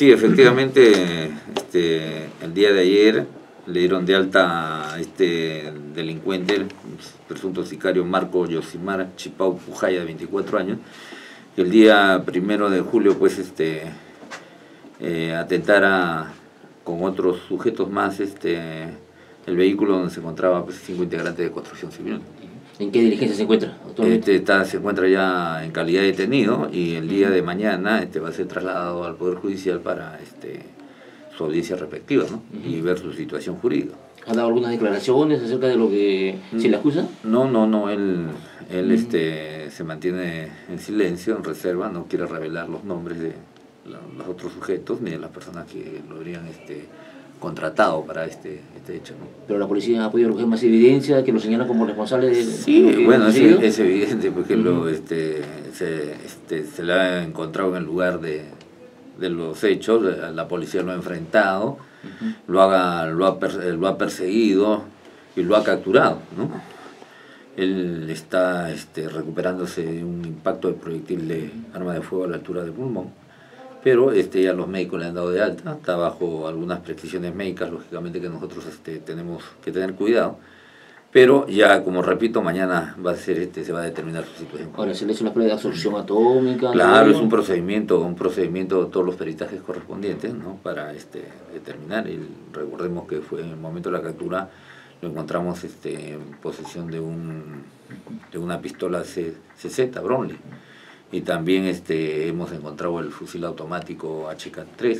Sí, efectivamente, el día de ayer le dieron de alta a este delincuente, el presunto sicario Marco Yosimar Chipau Pujaya, de 24 años, que el día 1 de julio pues atentara con otros sujetos más el vehículo donde se encontraba pues 5 integrantes de construcción civil. ¿En qué diligencia se encuentra actualmente? Se encuentra ya en calidad de detenido y el día de mañana va a ser trasladado al Poder Judicial para su audiencia respectiva, ¿no? Y ver su situación jurídica. ¿Ha dado algunas declaraciones acerca de lo que se le acusa? No, él se mantiene en silencio, en reserva, no quiere revelar los nombres de los otros sujetos ni de las personas que lo habrían contratado para este hecho, ¿no? Pero la policía ha podido recoger más evidencia que lo señala como responsable de... Sí, bueno, es evidente porque se le ha encontrado en el lugar de los hechos, la policía lo ha enfrentado, lo ha perseguido y lo ha capturado, ¿no? Él está recuperándose de un impacto de proyectil de arma de fuego a la altura del pulmón, pero ya los médicos le han dado de alta, está bajo algunas prescripciones médicas, lógicamente que nosotros tenemos que tener cuidado, pero ya, como repito, mañana va a ser se va a determinar su situación. Ahora, ¿se le hizo una prueba de absorción atómica? Claro, es un procedimiento, todos los peritajes correspondientes, ¿no? Para determinar, y recordemos que fue en el momento de la captura, lo encontramos en posesión de una pistola CZ Brownlee. Y también hemos encontrado el fusil automático HK-3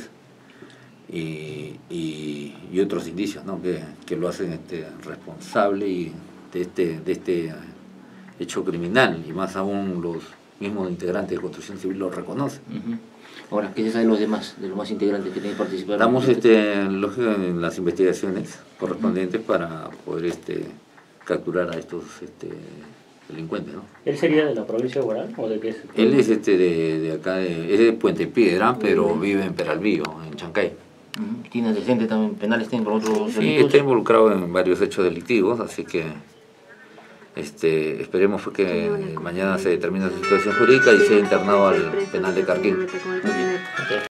y otros indicios, ¿no? que lo hacen responsable de este hecho criminal, y más aún los mismos integrantes de construcción civil lo reconocen. Ahora, ¿qué se sabe de los más integrantes que tienen que participar? Estamos en las investigaciones correspondientes para poder capturar a estos delincuentes, ¿no? ¿Él sería de la provincia de Huaral o de qué es? Él es de acá, es de Puente Piedra, pero vive en Peralvillo, en Chancay. ¿Tiene antecedentes también penales por otros Sí, delitos? está involucrado en varios hechos delictivos, así que esperemos que mañana se determine su situación jurídica y sea internado al penal de Carquín. Muy bien.